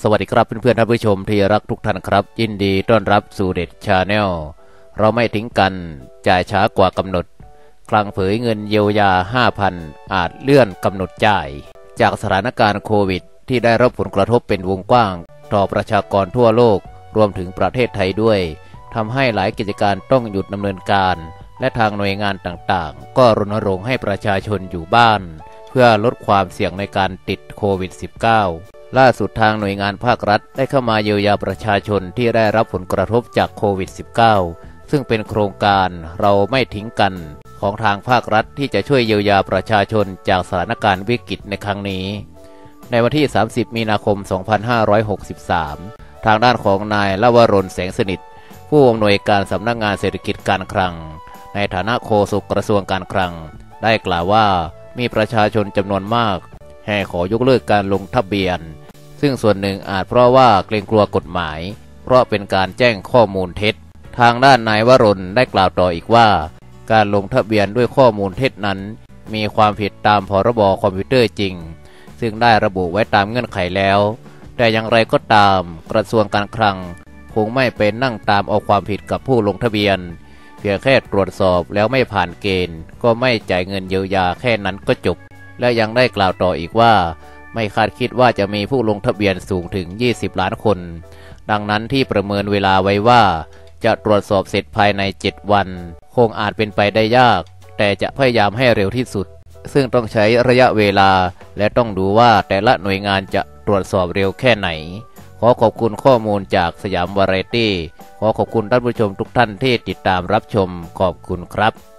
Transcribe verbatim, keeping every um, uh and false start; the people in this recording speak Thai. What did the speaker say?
สวัสดีครับเพื่อนๆท่านผู้ชมที่รักทุกท่านครับยินดีต้อนรับสู่เด็ดชาแนลเราไม่ทิ้งกันจ่ายช้ากว่ากำหนดคลังเผยเงินเยียวยา ห้าพัน อาจเลื่อนกำหนดจ่ายจากสถานการณ์โควิดที่ได้รับผลกระทบเป็นวงกว้างต่อประชากรทั่วโลกรวมถึงประเทศไทยด้วยทำให้หลายกิจการต้องหยุดดำเนินการและทางหน่วยงานต่างๆก็รณรงค์ให้ประชาชนอยู่บ้านเพื่อลดความเสี่ยงในการติดโควิด สิบเก้า ล่าสุดทางหน่วยงานภาครัฐได้เข้ามาเยียวยาประชาชนที่ได้รับผลกระทบจากโควิด สิบเก้า ซึ่งเป็นโครงการเราไม่ทิ้งกันของทางภาครัฐที่จะช่วยเยียวยาประชาชนจากสถานการณ์วิกฤตในครั้งนี้ในวันที่ สามสิบ มีนาคม สองพันห้าร้อยหกสิบสาม ทางด้านของนายลวรน แสงสนิทผู้อำนวยการสำนักงานเศรษฐกิจการคลังในฐานะโฆษกกระทรวงการคลังได้กล่าวว่ามีประชาชนจำนวนมากแห่ขอยกเลิกการลงทะเบียนซึ่งส่วนหนึ่งอาจเพราะว่าเกรงกลัวกฎหมายเพราะเป็นการแจ้งข้อมูลเท็จทางด้านนายวรนได้กล่าวต่ออีกว่าการลงทะเบียนด้วยข้อมูลเท็จนั้นมีความผิดตามพรบคอมพิวเตอร์จริงซึ่งได้ระบุไว้ตามเงื่อนไขแล้วแต่อย่างไรก็ตามกระทรวงการคลังคงไม่เป็นนั่งตามเอาความผิดกับผู้ลงทะเบียนเพียงแค่ตรวจสอบแล้วไม่ผ่านเกณฑ์ก็ไม่จ่ายเงินเยียวยาแค่นั้นก็จบและยังได้กล่าวต่ออีกว่าไม่คาดคิดว่าจะมีผู้ลงทะเบียนสูงถึงยี่สิบล้านคนดังนั้นที่ประเมินเวลาไว้ว่าจะตรวจสอบเสร็จภายในเจ็ดวันคงอาจเป็นไปได้ยากแต่จะพยายามให้เร็วที่สุดซึ่งต้องใช้ระยะเวลาและต้องดูว่าแต่ละหน่วยงานจะตรวจสอบเร็วแค่ไหนขอขอบคุณข้อมูลจากสยามวาไรตี้ขอขอบคุณท่านผู้ชมทุกท่านที่ติดตามรับชมขอบคุณครับ